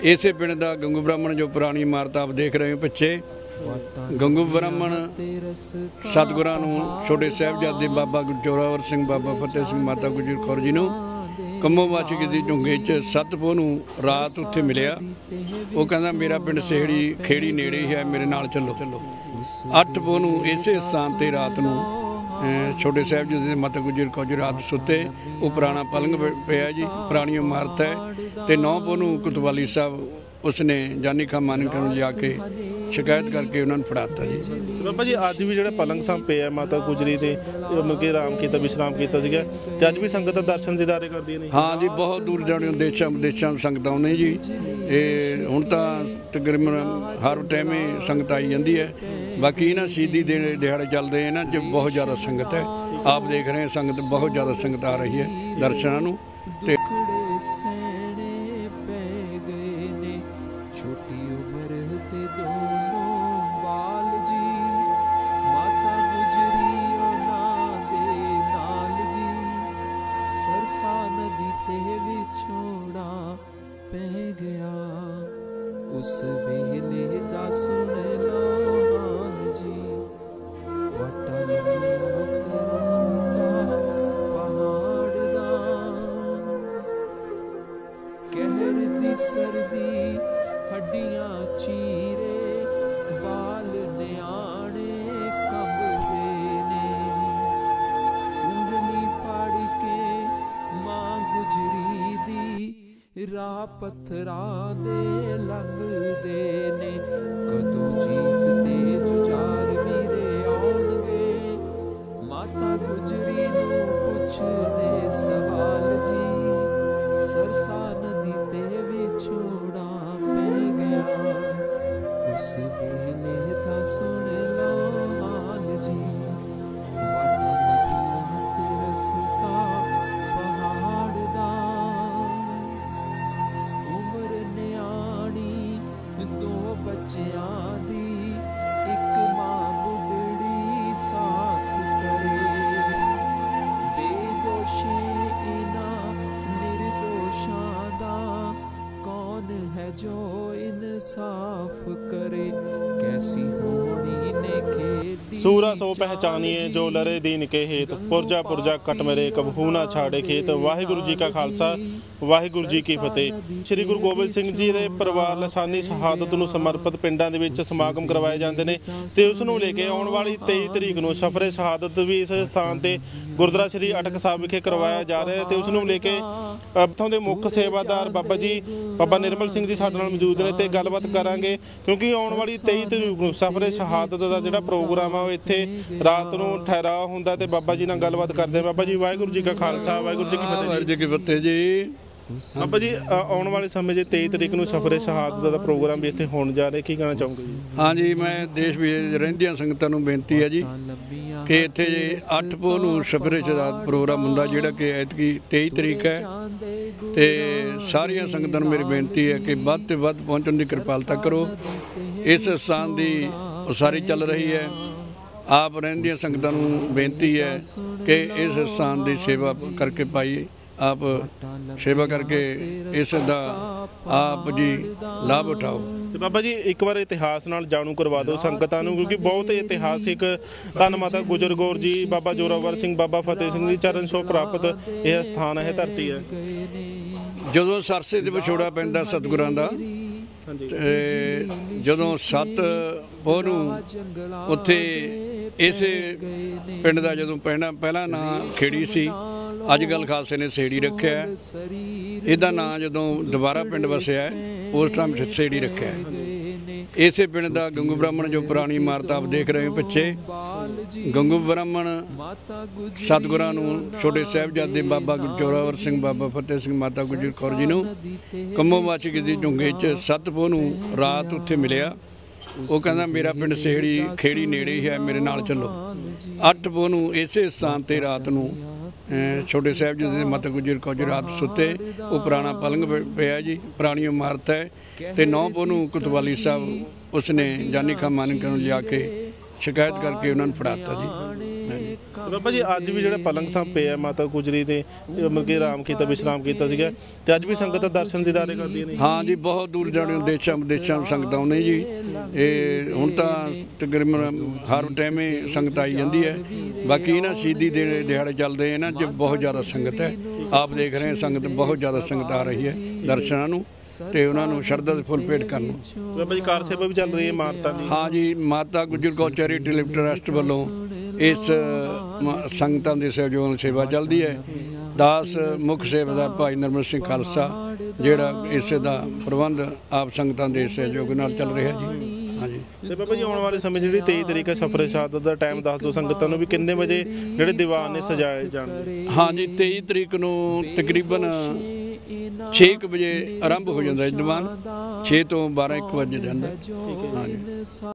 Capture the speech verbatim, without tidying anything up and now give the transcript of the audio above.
ਇਸੇ ਪਿੰਡ ਦਾ ਗੰਗੂ ਬ੍ਰਾਹਮਣ ਜੋ ਪੁਰਾਣੀ ਇਮਾਰਤ ਆਪ ਦੇਖ ਰਹੇ ਹੋ ਪਿੱਛੇ, ਗੰਗੂ ਬ੍ਰਾਹਮਣ ਸਤਿਗੁਰਾਂ ਨੂੰ ਛੋਟੇ ਸਾਹਿਬਜ਼ਾਦੇ ਬਾਬਾ ਜ਼ੋਰਾਵਰ ਸਿੰਘ, ਬਾਬਾ ਫਤਿਹ ਸਿੰਘ, ਮਾਤਾ ਗੁਜਰ ਕੌਰ ਜੀ ਨੂੰ ਕੰਮੋਵਾਚੀ ਦੀ ਝੁੰਗੇ 'ਚ ਸੱਤ ਪੋਹ ਨੂੰ ਰਾਤ ਉੱਥੇ ਮਿਲਿਆ। ਉਹ ਕਹਿੰਦਾ ਮੇਰਾ ਪਿੰਡ ਸੇੜੀ ਖੇੜੀ ਨੇੜੇ ਹੀ ਹੈ, ਮੇਰੇ ਨਾਲ ਚੱਲੋ ਚੱਲੋ। ਅੱਠ ਪੋਹ ਨੂੰ ਇਸੇ ਸਥਾਨ 'ਤੇ ਰਾਤ ਨੂੰ ਛੋਟੇ ਸਾਹਿਬਜ਼ਾਦੇ ਮਾਤਾ ਗੁਜਰ ਕੌਰ ਜੀ ਰਾਤ ਸੁੱਤੇ। ਉਹ ਪੁਰਾਣਾ ਪਲੰਘ ਪਿਆ ਜੀ, ਪੁਰਾਣੀ ਇਮਾਰਤ ਹੈ। ਅਤੇ ਨੌ ਪੋਹ ਨੂੰ ਕੁਤਵਾਲੀ ਸਾਹਿਬ ਉਸਨੇ ਜਾਨੀ ਖਾਂ ਮਾਨਕਾਂ ਨੂੰ ਲਿਆ ਕੇ ਸ਼ਿਕਾਇਤ ਕਰਕੇ ਉਹਨਾਂ ਨੂੰ ਫੜਾਤਾ ਜੀ। ਬਾਬਾ ਜੀ ਅੱਜ ਵੀ ਜਿਹੜਾ ਪਲੰਘ ਸਾਹਿਬ ਪਿਆ ਮਾਤਾ ਗੁਜਰੀ ਦੇ ਮਤਲਬ ਕਿ ਆਰਾਮ ਕੀਤਾ, ਵਿਸ਼ਰਾਮ ਕੀਤਾ ਸੀਗਾ, ਤੇ ਅੱਜ ਵੀ ਸੰਗਤ ਦਰਸ਼ਨ ਦੀਦਾਰੇ ਕਰਦੀਆਂ ਨੇ। ਹਾਂ ਜੀ, ਬਹੁਤ ਦੂਰ ਜਾਣੀਆਂ ਦੇਸ਼ਾਂ ਵਿਦੇਸ਼ਾਂ ਸੰਗਤਾਂ ਆਉਂਦੀਆਂ ਜੀ। ਇਹ ਹੁਣ ਤਾਂ ਤਕਰੀਬਨ ਹਰ ਟਾਈਮ ਹੀ ਸੰਗਤ ਆਈ ਜਾਂਦੀ ਹੈ। ਬਾਕੀ ਇਹਨਾਂ ਸ਼ਹੀਦੀ ਦੇ ਦਿਹਾੜੇ ਚੱਲਦੇ ਇਹਨਾਂ 'ਚ ਬਹੁਤ ਜ਼ਿਆਦਾ ਸੰਗਤ ਹੈ। ਆਪ ਦੇਖ ਰਹੇ ਸੰਗਤ ਬਹੁਤ ਜ਼ਿਆਦਾ ਸੰਗਤ ਆ ਰਹੀ ਹੈ ਦਰਸ਼ਨਾਂ ਨੂੰ। ਤੇ छोटी उम्र ते दोनों बाल जी, माता गुजरी उन्हां दे नाल जी, सरसा नदी ते विछोड़ा पै गया, उस वेले दा सुन लो हाल जी। वटा लंघिया ते रस्ता पहाड़ दा, कहर दी सर्दी हड्डियां चीरे, बाल न्याणे कंबदे ने, उंगली फड़ के मां गुजरी दी राह पत्थरा दे लंघदे ने। कदों जीत ते जुझार वीरे आउणगे, माता गुजरी नूं पुछदे सवाल जी, सरसा नदी ते विछोड़ा उस वेले दा सुन लो हाल जी। वाटा लगिया ते रस्ता पहाड़ दा, उमर न्याणी दो बच्चियां दी, इक मां बुढ़ड़ी साथ करे, बेदोशे इन्हां निर्दोषां दा कौन है जो इंसाफ करे, कैसी होनी ने खेदी। सूरा सो पहचानिए जो लरे दीन के हेत, पुरजा पुरजा कट मेरे कबहू ना छाड़े खेत। वाहिगुरु जी का खालसा, वाहिगुरु जी की फतेह। श्री गुरु गोबिंद सिंह जी ਦੇ ਪਰਿਵਾਰ ਲਸਾਨੀ ਸ਼ਹਾਦਤ ਨੂੰ ਸਮਰਪਿਤ ਪਿੰਡਾਂ ਦੇ ਵਿੱਚ ਸਮਾਗਮ ਕਰਵਾਏ ਜਾਂਦੇ ਨੇ, ਤੇ ਉਸ ਨੂੰ ਲੈ ਕੇ ਆਉਣ ਵਾਲੀ ਤੇਈ ਤਰੀਕ ਨੂੰ ਸਫਰੇ ਸ਼ਹਾਦਤ ਵੀ ਇਸ ਸਥਾਨ ਤੇ ਗੁਰਦੁਆਰਾ ਸ਼੍ਰੀ ਅਟਕ ਸਾਹਿਬ ਵਿਖੇ ਕਰਵਾਇਆ ਜਾ ਰਿਹਾ ਹੈ। ਤੇ ਉਸ ਨੂੰ ਲੈ ਕੇ ਇੱਥੋਂ ਦੇ ਮੁੱਖ ਸੇਵਾਦਾਰ ਬਾਬਾ ਜੀ ਬਾਬਾ ਨਿਰਮਲ ਸਿੰਘ ਜੀ ਸਾਡੇ ਨਾਲ ਮੌਜੂਦ ਨੇ ਤੇ ਗੱਲਬਾਤ ਕਰਾਂਗੇ, ਕਿਉਂਕਿ ਆਉਣ ਵਾਲੀ ਤੇਈ ਤਰੀਕ ਨੂੰ ਸਫਰੇ ਸ਼ਹਾਦਤ ਦਾ ਜਿਹੜਾ ਪ੍ਰੋਗਰਾਮ ਆ ਉਹ ਇੱਥੇ ਰਾਤ ਨੂੰ ਠਹਿਰਾ ਹੁੰਦਾ। ਤੇ ਬਾਬਾ ਜੀ ਨਾਲ ਗੱਲਬਾਤ ਕਰਦੇ ਆ। ਬਾਬਾ ਜੀ ਵਾਹਿਗੁਰੂ ਜੀ ਕਾ ਖਾਲਸਾ, ਵਾਹਿਗੁਰੂ ਜੀ ਕੀ ਫਤਿਹ। ਵਾਹਿਗੁਰੂ ਜੀ ਕੀ ਫਤਿਹ ਜੀ। ਬਾਬਾ ਜੀ ਆਉਣ ਵਾਲੇ ਸਮੇਂ 'ਚ ਤੇਈ ਤਰੀਕ ਨੂੰ ਸਫਰੇ ਸ਼ਹਾਦਤ ਦਾ ਪ੍ਰੋਗਰਾਮ ਵੀ ਇੱਥੇ ਹੋਣ ਜਾ ਰਿਹਾ, ਕੀ ਕਹਿਣਾ ਚਾਹੋਗੇ ਜੀ? ਹਾਂ ਜੀ, ਮੈਂ ਦੇਸ਼ ਵਿਦੇਸ਼ ਰਹਿੰਦੀਆਂ ਸੰਗਤਾਂ ਨੂੰ ਬੇਨਤੀ ਹੈ ਜੀ ਕਿ ਇੱਥੇ ਜੇ ਅੱਠ ਪੋਹ ਨੂੰ ਸਫਰੇ ਸ਼ਹਾਦਤ ਪ੍ਰੋਗਰਾਮ ਹੁੰਦਾ, ਜਿਹੜਾ ਕਿ ਐਤਕੀ ਤੇਈ ਤਰੀਕ ਹੈ। ਤੇ ਸਾਰੀਆਂ ਸੰਗਤਾਂ ਨੂੰ ਮੇਰੀ ਬੇਨਤੀ ਹੈ ਕਿ ਵੱਧ ਤੋਂ ਵੱਧ ਪਹੁੰਚਣ ਦੀ ਕਿਰਪਾਲਤਾ ਕਰੋ। ਇਸ ਸਥਾਨ ਦੀ ਉਸਾਰੀ ਚੱਲ ਰਹੀ ਹੈ। ਆਪ ਰਹਿੰਦੀਆਂ ਸੰਗਤਾਂ ਨੂੰ ਬੇਨਤੀ ਹੈ ਕਿ ਇਸ ਸਥਾਨ ਦੀ ਸੇਵਾ ਕਰਕੇ ਪਾਈ, ਆਪ ਸੇਵਾ ਕਰਕੇ ਇਸ ਦਾ ਆਪ ਜੀ ਲਾਭ ਉਠਾਓ। ਤੇ ਬਾਬਾ ਜੀ ਇੱਕ ਵਾਰ ਇਤਿਹਾਸ ਨਾਲ ਜਾਣੂ ਕਰਵਾ ਦਿਓ ਸੰਗਤਾਂ ਨੂੰ, ਕਿਉਂਕਿ ਬਹੁਤ ਇਤਿਹਾਸਿਕ ਧੰਨ ਮਾਤਾ ਗੁਜਰ ਕੌਰ ਜੀ, ਬਾਬਾ ਜ਼ੋਰਾਵਰ ਸਿੰਘ, ਬਾਬਾ ਫਤਿਹ ਸਿੰਘ ਦੀ ਚਰਨ ਛੋਹ ਪ੍ਰਾਪਤ ਇਹ ਸਥਾਨ ਹੈ, ਧਰਤੀ ਹੈ। ਜਦੋਂ ਸਰਸੇ ਦੇ ਵਿਛੋੜਾ ਪੈਂਦਾ ਸਤਿਗੁਰਾਂ ਦਾ, ਤੇ ਜਦੋਂ ਸੱਤ ਪੋਹ ਨੂੰ ਉੱਥੇ ਇਸੇ ਪਿੰਡ ਦਾ ਜਦੋਂ ਪਹਿਣਾ ਪਹਿਲਾ ਨਾਂ ਖੇੜੀ ਸੀ, ਅੱਜ ਕੱਲ੍ਹ ਖਾਲਸੇ ਨੇ ਸੇੜੀ ਰੱਖਿਆ। ਇਹਦਾ ਨਾਂ ਜਦੋਂ ਦੁਬਾਰਾ ਪਿੰਡ ਵਸਿਆ ਉਸ ਟਾਈਮ ਸੇੜੀ ਰੱਖਿਆ। ਇਸੇ ਪਿੰਡ ਦਾ ਗੰਗੂ ਬ੍ਰਾਹਮਣ ਜੋ ਪੁਰਾਣੀ ਇਮਾਰਤ ਆਪ ਦੇਖ ਰਹੇ ਹੋ ਪਿੱਛੇ, ਗੰਗੂ ਬ੍ਰਾਹਮਣ ਸਤਿਗੁਰਾਂ ਨੂੰ ਛੋਟੇ ਸਾਹਿਬਜ਼ਾਦੇ ਬਾਬਾ ਜ਼ੋਰਾਵਰ ਸਿੰਘ, ਬਾਬਾ ਫਤਿਹ ਸਿੰਘ, ਮਾਤਾ ਗੁਜਰ ਕੌਰ ਜੀ ਨੂੰ ਕੰਮੋਵਾਚੀ ਦੀ ਝੁੰਗੇ 'ਚ ਸੱਤ ਪੋਹ ਨੂੰ ਰਾਤ ਉੱਥੇ ਮਿਲਿਆ। ਉਹ ਕਹਿੰਦਾ ਮੇਰਾ ਪਿੰਡ ਸੇੜੀ ਖੇੜੀ ਨੇੜੇ ਹੀ ਹੈ, ਮੇਰੇ ਨਾਲ ਚੱਲੋ। ਅੱਠ ਪੋਹ ਨੂੰ ਇਸੇ ਸਥਾਨ 'ਤੇ ਰਾਤ ਨੂੰ ਛੋਟੇ ਸਾਹਿਬਜ਼ਾਦੇ ਮਾਤਾ ਗੁਜਰ ਕੌਰ ਜੀ ਰਾਤ ਸੁੱਤੇ। ਉਹ ਪੁਰਾਣਾ ਪਲੰਘ ਪਿਆ ਜੀ, ਪੁਰਾਣੀ ਇਮਾਰਤ ਹੈ। ਤੇ ਨੌ ਪੋਹ ਨੂੰ ਕੁਤਵਾਲੀ ਸਾਹਿਬ ਉਸਨੇ ਜਾਨੀ ਖਾਂ ਮਾਨਕਾਂ ਨੂੰ ਲਿਆ ਕੇ ਸ਼ਿਕਾਇਤ ਕਰਕੇ ਉਹਨਾਂ ਨੂੰ ਫੜਾਤਾ ਜੀ। ਬਾਬਾ ਜੀ ਅੱਜ ਵੀ ਜਿਹੜਾ ਪਲੰਗ ਸਾਹਿਬ ਪਿਆ ਮਾਤਾ ਗੁਜਰੀ ਦੇ ਮਤਲਬ ਕਿ ਆਰਾਮ ਕੀਤਾ ਵਿਸ਼ਰਾਮ ਕੀਤਾ ਸੀਗਾ ਤੇ ਅੱਜ ਵੀ ਸੰਗਤ ਦਰਸ਼ਨ ਦੀਦਾਰੇ ਕਰਦੀਆਂ ਨੇ। ਹਾਂ ਜੀ, ਬਹੁਤ ਦੂਰ ਜਾਣੇ ਦੇਸ਼ਾਂ ਵਿਦੇਸ਼ਾਂ ਤੋਂ ਸੰਗਤ ਆਉਂਦੇ ਜੀ। ਇਹ ਹੁਣ ਤਾਂ ਤਕਰੀਬਨ ਹਰ ਟਾਈਮੇ ਸੰਗਤ ਆਈ ਜਾਂਦੀ ਹੈ। ਬਾਕੀ ਇਹਨਾਂ ਸ਼ਹੀਦੀ ਦੇ ਦਿਹਾੜੇ ਚੱਲਦੇ ਇਹਨਾਂ 'ਚ ਬਹੁਤ ਜ਼ਿਆਦਾ ਸੰਗਤ ਹੈ। ਆਪ ਦੇਖ ਰਹੇ ਸੰਗਤ ਬਹੁਤ ਜ਼ਿਆਦਾ ਸੰਗਤ ਆ ਰਹੀ ਹੈ ਦਰਸ਼ਨਾਂ ਨੂੰ ਤੇ ਉਹਨਾਂ ਨੂੰ ਸ਼ਰਧਾ ਦੇ ਫੁੱਲ ਭੇਟ ਕਰਨ ਨੂੰ। ਬਾਬਾ ਜੀ ਕਾਰ ਸੇਵਾ ਵੀ ਚੱਲ ਰਹੀ ਹੈ ਮਾਰਤਾ ਦੀ। ਹਾਂ ਜੀ, ਮਾਤਾ ਗੁਜਰ ਕੌਰ ਚੈਰੀਟੇਬਲ ਟਰੱਸਟ ਵੱਲੋਂ ਇਸ ਸੰਗਤਾਂ ਦੇ ਸਹਿਯੋਗ ਨਾਲ ਸੇਵਾ ਚੱਲਦੀ ਹੈ। ਦਾਸ ਮੁੱਖ ਸੇਵਾਦਾਰ ਭਾਈ ਨਰਮਲ ਸਿੰਘ ਖਾਲਸਾ ਜਿਹੜਾ ਇਸ ਦਾ ਪ੍ਰਬੰਧ ਆਪ ਸੰਗਤਾਂ ਦੇ ਸਹਿਯੋਗ ਨਾਲ ਚੱਲ ਰਿਹਾ ਜੀ। ਹਾਂਜੀ ਤੇ ਬਾਬਾ ਜੀ ਆਉਣ ਵਾਲੇ ਸਮੇਂ ਜਿਹੜੀ ਤੇਈ ਤਰੀਕ ਹੈ ਸਫਰੇ ਸ਼ਹਾਦਤ ਦਾ ਟਾਈਮ ਦੱਸ ਦਿਓ ਸੰਗਤਾਂ ਨੂੰ ਵੀ ਕਿੰਨੇ ਵਜੇ ਜਿਹੜੇ ਦੀਵਾਨ ਨੇ ਸਜਾਏ ਜਾਣਗੇ। ਹਾਂ ਜੀ, ਤੇਈ ਤਰੀਕ ਨੂੰ ਤਕਰੀਬਨ ਛੇ ਕੁ ਵਜੇ ਆਰੰਭ ਹੋ ਜਾਂਦਾ ਹੈ ਦੀਵਾਨ। ਛੇ ਤੋਂ ਬਾਰਾਂ ਇੱਕ ਵਜੇ ਜਾਂਦਾ। ਹਾਂਜੀ।